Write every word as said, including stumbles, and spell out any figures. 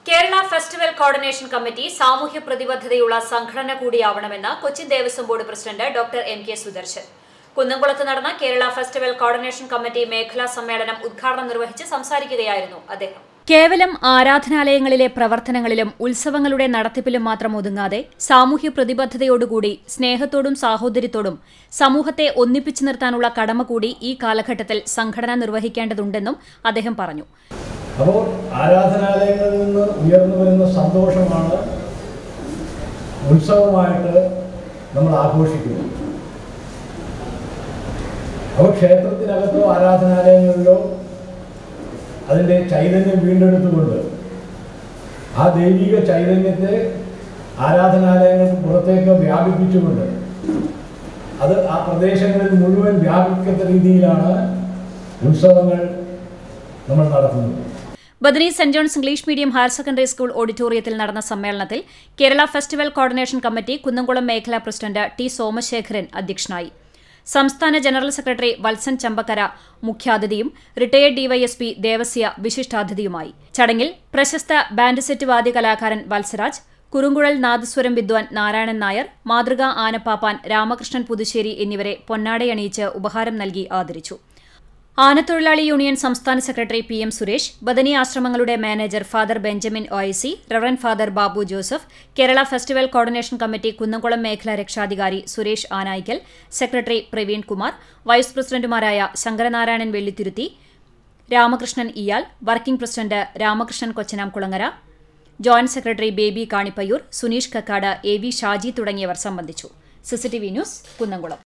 Kerala Festival Coordination Committee സാമൂഹ്യ പ്രതിബദ്ധതയുള്ള സംഘടന കൂടിയാവണമെന്ന് Cochin Devaswom board president doctor M K Sudarshan. കുന്നംകുളത്ത് നടന്ന കേരള ഫെസ്റ്റിവൽ കോർഡിനേഷൻ കമ്മിറ്റി മേഖലാ സമ്മേളനം ഉദ്ഘാടനം നിർവഹിച്ച് സംസാരിക്കുകയായിരുന്നു അദ്ദേഹം. കേവലം ആരാധനാലയങ്ങളിലെ പ്രവർത്തനങ്ങളിലും ഉത്സവങ്ങളുടെ നടത്തിപ്പിലും മാത്രം ഒതുങ്ങാതെ സാമൂഹ്യ പ്രതിബദ്ധതയോടുകൂടി സ്നേഹത്തോടും സാഹോദര്യത്തോടും സമൂഹത്തെ ഒന്നിപ്പിച്ചു നിർത്താനുള്ള കടമ കൂടി ഈ കാലഘട്ടത്തിൽ സംഘടന നിർവഹിക്കേണ്ടതുണ്ടെന്നും അദ്ദേഹം പറഞ്ഞു. അപ്പോൾ ആരാധനാലയങ്ങളിൽ നിന്ന് ഉയർന്നു വരുന്ന സന്തോഷമാണ് ഉത്സവമായിട്ട് നമ്മൾ ആഘോഷിക്കുന്നത്. അപ്പോൾ ക്ഷേത്രത്തിനകത്തോ ആരാധനാലയങ്ങളിലോ അതിൻ്റെ ചൈതന്യം വീണ്ടെടുത്തുകൊണ്ട് ആ ദൈവിക ചൈതന്യത്തെ ആരാധനാലയങ്ങൾക്ക് പുറത്തേക്ക് വ്യാപിപ്പിച്ചുകൊണ്ട് അത് ആ പ്രദേശങ്ങളിൽ മുഴുവൻ വ്യാപിക്കുന്ന രീതിയിലാണ് ഉത്സവങ്ങൾ നമ്മൾ നടത്തുന്നത്. Bethany Saint John's English medium higher secondary school ഓഡിറ്റോറിയത്തിൽ നടന്ന സമ്മേളനത്തിൽ Kerala festival coordination committee Kunnamkulam മേഖലാ പ്രസിഡന്റ് ടി സോമശേഖരൻ അധ്യക്ഷനായി. സംസ്ഥാന ജനറൽ സെക്രട്ടറി വത്സൻ ചമ്പക്കര മുഖ്യാതിഥിയും റിട്ടയേർഡ് ഡിവൈഎസ്പി ദേവസ്യ വിശിഷ്ടാതിഥിയുമായി. ചടങ്ങിൽ പ്രശസ്ത ബാൻഡ് സെറ്റ് വാദ്യ കലാകാരൻ വത്സരാജ്, കുറുങ്കുഴൽ നാദസ്വരം വിദ്വാൻ നാരായണൻ നായർ, മാതൃകാ ആനപ്പാപ്പാൻ രാമകൃഷ്ണൻ പുതുശ്ശേരി എന്നിവരെ പൊന്നാടയണിയിച്ച് ഉപഹാരം നൽകി ആദരിച്ചു. ആനത്തൊഴിലാളി യൂണിയൻ സംസ്ഥാന secretary P M Suresh, Bethany ആശ്രമങ്ങളുടെ manager father Benjamin OIC, reverend father Babu Joseph, Kerala festival coordination committee Kunnamkulam മേഖലാ രക്ഷാധികാരി സുരേഷ് ആനായിക്കൽ, സെക്രട്ടറി പ്രവീൺ കുമാർ, വൈസ് പ്രസിഡന്റുമാരായ Sankaranarayanan Vellithiruthi, Ramakrishnan Iyal, working president Ramakrishnan Kochanamkulangara, joint secretary Baby Kanippayyur, Suneesh Kakkad, A V Shaji തുടങ്ങിയവർ സംബന്ധിച്ചു. CCTV news Kunnamkulam.